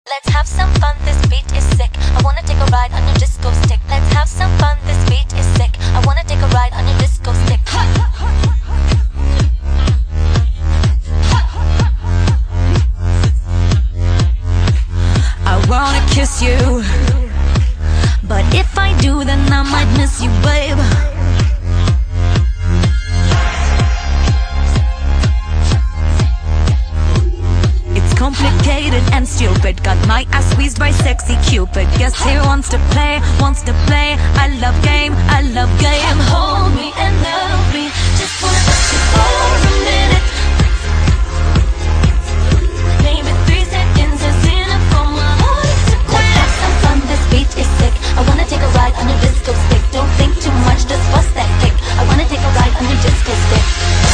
Let's have some fun, this beat is sick. I wanna take a ride on your disco stick. Let's have some fun, this beat is sick. I wanna take a ride on your disco stick. I wanna kiss you, but if I do, then I might miss you, babe. Complicated and stupid, got my ass squeezed by sexy Cupid. Guess he wants to play, wants to play. I love game, I love game. Hold me and love me, just wanna touch you for a minute. Maybe 3 seconds is enough for my heart to quit. Let's have some fun, this beat is sick. I wanna take a ride on your disco stick. Don't think too much, just bust that kick. I wanna take a ride on your disco stick.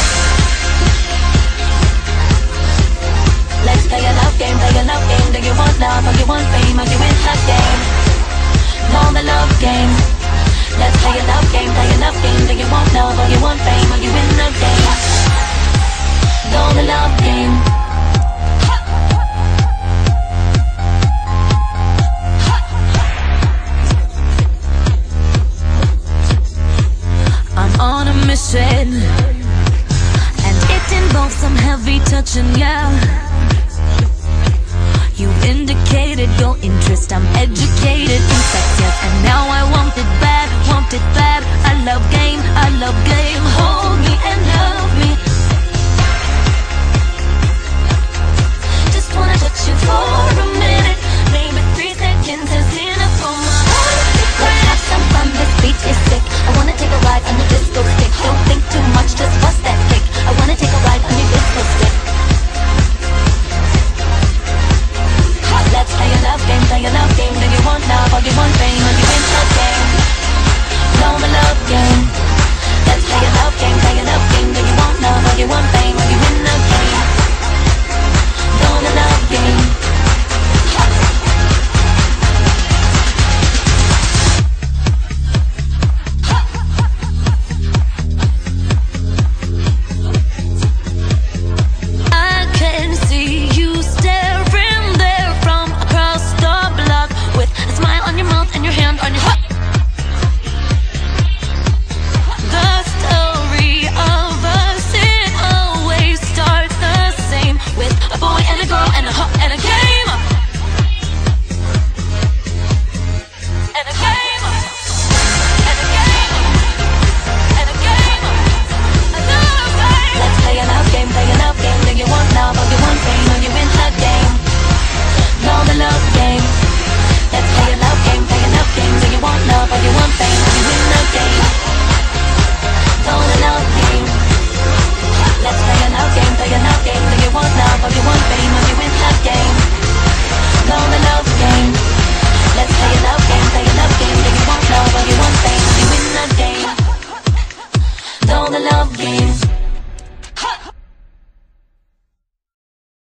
Let's play a love game, play a love game. Do you want love or you want fame? Are you in the game? Know the love game. Let's play a love game, play a love game. Do you want love or you want fame? Are you in the game? Know the love game. I'm on a mission, and it involves some heavy touching, yeah. You indicated your interest, I'm educated in sex, yes. And now I want it bad, want it bad. I love game, I love game. Hold me and love me. Just wanna touch you for a